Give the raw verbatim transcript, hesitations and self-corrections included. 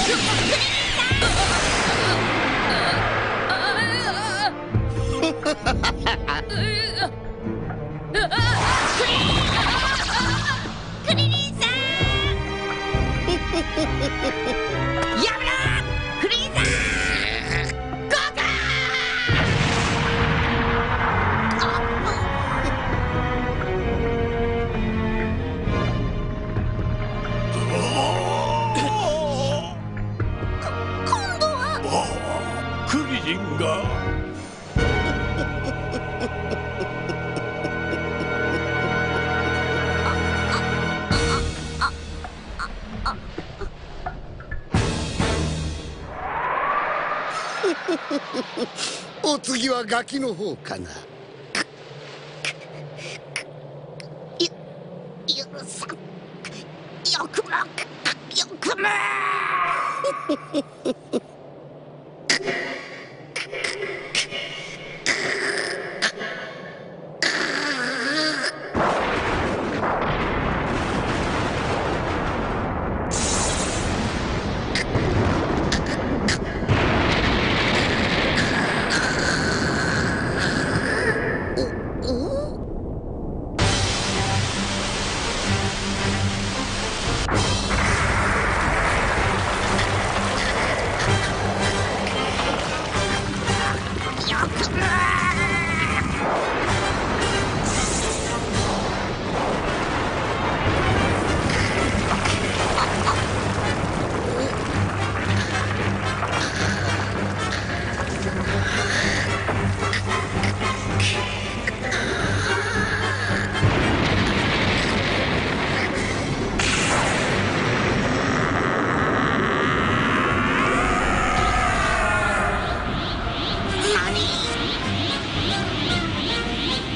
クリリンさん。やめろクリリンさん。ゴーゴー。今度はクリリンがお次はガキの方かな。 ゆゆるさん。よくもよくも